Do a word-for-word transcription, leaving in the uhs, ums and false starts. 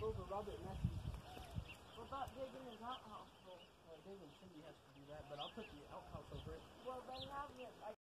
over Robert Matthews. What about digging his outhouse full? Well, David and Cindy has to do that, but I'll put the outhouse over it. Well, they have it like